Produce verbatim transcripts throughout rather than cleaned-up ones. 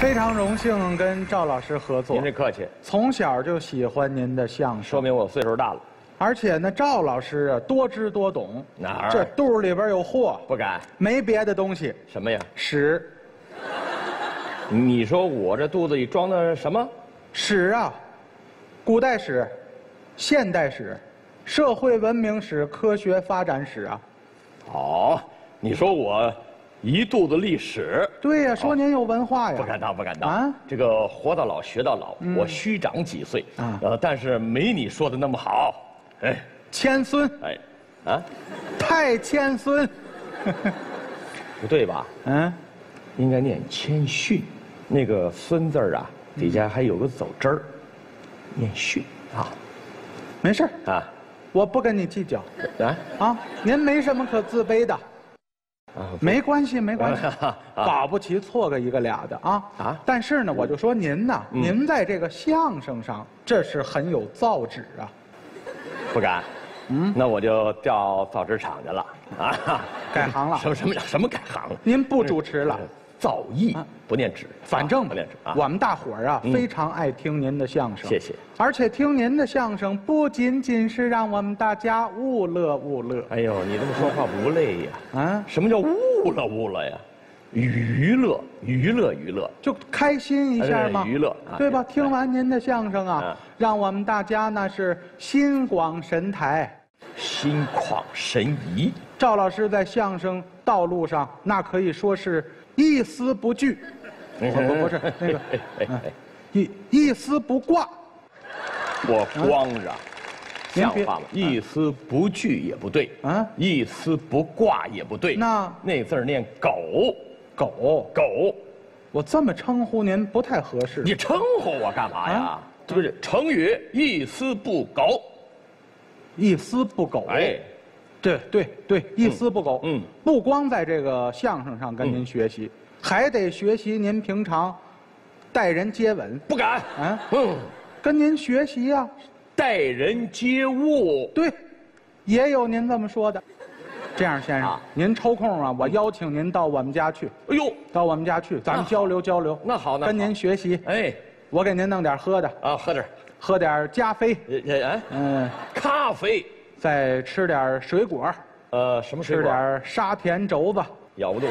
非常荣幸跟赵老师合作。 您这客气。 从小就喜欢您的相声， 说明我岁数大了。 而且呢，赵老师啊多知多懂。 哪儿？ 这肚里边有货， 不敢。 没别的东西。 什么呀？ 屎。 你说我这肚子里装的什么？ 史啊，古代史、现代史、社会文明史、科学发展史啊。 哦，你说我一肚子历史。 对呀，说您有文化呀。 不敢当，不敢当啊！ 这个活到老学到老，我虚长几岁啊， 呃，但是没你说的那么好。哎， 谦孙。 哎，啊， 太谦孙。 不对吧？ 嗯， 应该念谦逊。那个孙字儿啊，底下还有个走之儿，念逊啊。 没事啊， 我不跟你计较。 啊啊，您没什么可自卑的。 啊， 没关系，没关系， 啊保不齐错个一个俩的啊啊！ 但是呢，我就说您呐， 嗯您在这个相声上，这是很有造诣啊。 不敢。嗯，那我就调造纸厂去了啊， 改行了。 什么什么什么改行了？ 您不主持了。 造诣不念纸， 反正不念纸啊。 我们大伙儿啊，非常爱听您的相声。 谢谢。 而且听您的相声不仅仅是让我们大家物乐物乐。 哎呦，你这么说话不累呀？ 啊， 什么叫物乐物乐呀？娱乐娱乐娱乐， 就开心一下嘛， 娱乐对吧？听完您的相声啊，让我们大家那是心广神台， 心旷神怡。 赵老师在相声道路上，那可以说是一丝不惧，不不不是那个，一一丝不挂。 我光着，像话吗？一丝不惧也不对啊，一丝不挂也不对。 那那字儿念狗， 狗狗。 我这么称呼您不太合适。 你称呼我干嘛呀？这不是成语“一丝不苟”。 一丝不苟。 哎。 对对对，一丝不苟。 嗯， 不光在这个相声上跟您学习，还得学习您平常待人接吻。 不敢啊， 嗯， 跟您学习呀， 待人接物。 对，也有您这么说的。这样，先生，您抽空啊，我邀请您到我们家去。 哎呦， 到我们家去，咱们交流交流。 那好，那跟您学习。 哎， 我给您弄点喝的啊，喝点， 喝点加菲。 哎，嗯，咖啡。 再吃点水果， 呃，什么水果？ 吃点沙田肘子， 咬不动。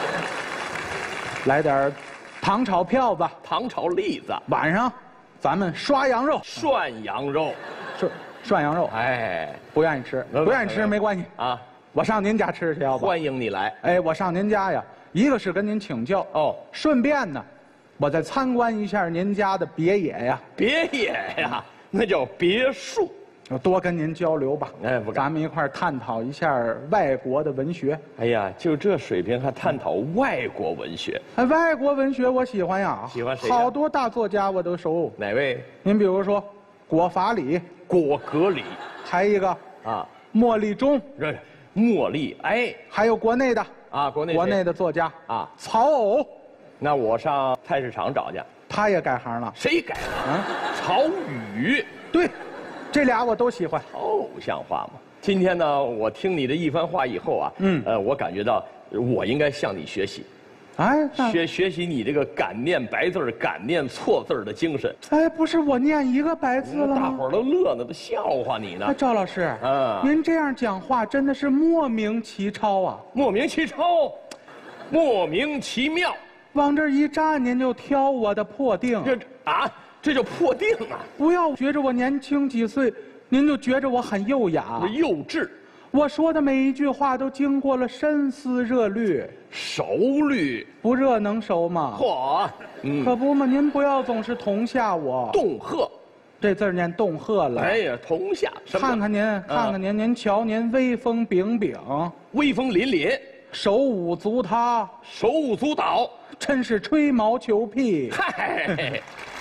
来点糖炒票子， 糖炒栗子。 晚上，咱们涮羊肉， 涮羊肉， 涮涮羊肉。 哎， 不愿意吃，不愿意吃没关系啊，我上您家吃去要不？ 欢迎你来。 哎，我上您家呀，一个是跟您请教哦，顺便呢，我再参观一下您家的别野呀。 别野呀，那叫别墅。 多跟您交流吧， 哎，不， 咱们一块儿探讨一下外国的文学。 哎呀，就这水平还探讨外国文学？ 哎，外国文学我喜欢呀， 喜欢谁？ 好多大作家我都熟。 哪位？ 您比如说，果法里、 果戈里， 还一个啊，莫立中， 这莫立哎， 还有国内的啊，国内国内的作家啊， 曹藕。 那我上菜市场找去， 他也改行了。 谁改行？啊，曹禺。 对。这俩我都喜欢， 偶像化嘛。今天呢，我听你的一番话以后啊，嗯，呃，我感觉到我应该向你学习，哎，学学习你这个敢念白字儿、敢念错字儿的精神。 哎，不是我念一个白字了吗？ 大伙儿都乐呢，都笑话你呢。 哎，赵老师，嗯，您这样讲话真的是莫名其超啊！ 莫名其超，莫名其妙。 往这一站，您就挑我的破腚。 这啊。这叫破腚啊！ 不要觉着我年轻几岁，您就觉着我很优雅、 幼稚。 我说的每一句话都经过了深思热虑、 熟虑。 不热能熟吗？ 嚯， 嗯，可不嘛！您不要总是同下我。 恫吓， 这字念恫吓了。 哎呀，同下。 看看您，看看您，您瞧您威风炳炳， 威风凛凛， 手舞足蹈， 手舞足蹈， 真是吹毛求疵。 嗨。